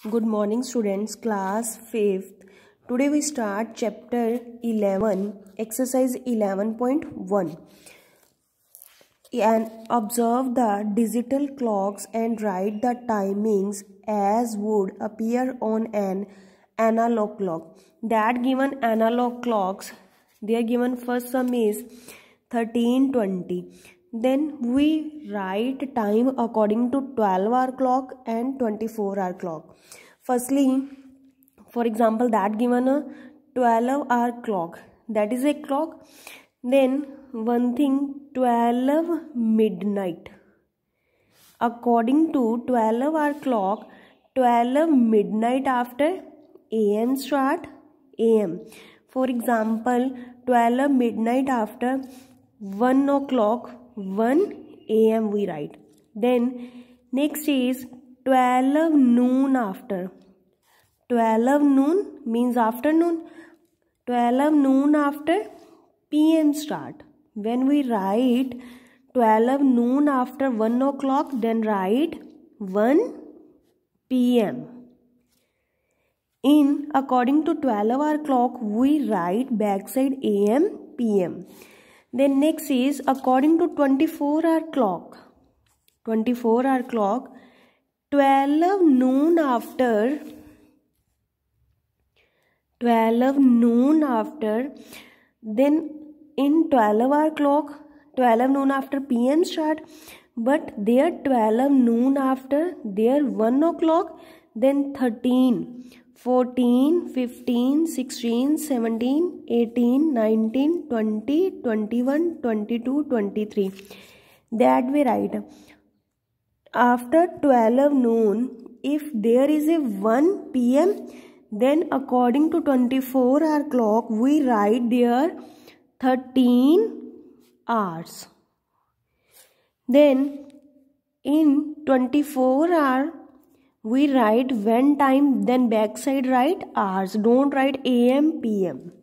Good morning students, class 5th. Today we start chapter 11, exercise 11.1. And observe the digital clocks and write the timings as would appear on an analog clock. That given analog clocks, they are given first sum is 13:20. Then we write time according to 12-hour clock and 24-hour clock. Firstly, for example, that given a 12-hour clock, that is a clock. Then one thing, 12 midnight. According to 12-hour clock, 12 midnight after AM start AM. For example, 12 midnight after 1 o'clock 1 AM we write. Then next is 12 noon after. 12 noon means afternoon. 12 noon after PM start. When we write 12 noon after 1 o'clock, then write 1 PM. In according to 12-hour clock, we write backside AM PM. Then next is according to 24-hour clock. 24-hour clock, 12 noon after. 12 noon after. Then in 12-hour clock, 12 noon after PM start. But there 12 noon after, there 1 o'clock. Then 13, 14, 15, 16, 17, 18, 19, 20, 21, 22, 23. That we write. After 12 noon, if there is a 1 PM, then according to 24-hour clock, we write there 13 hours. Then in 24-hour, we write when time, then backside write hours. Don't write AM PM.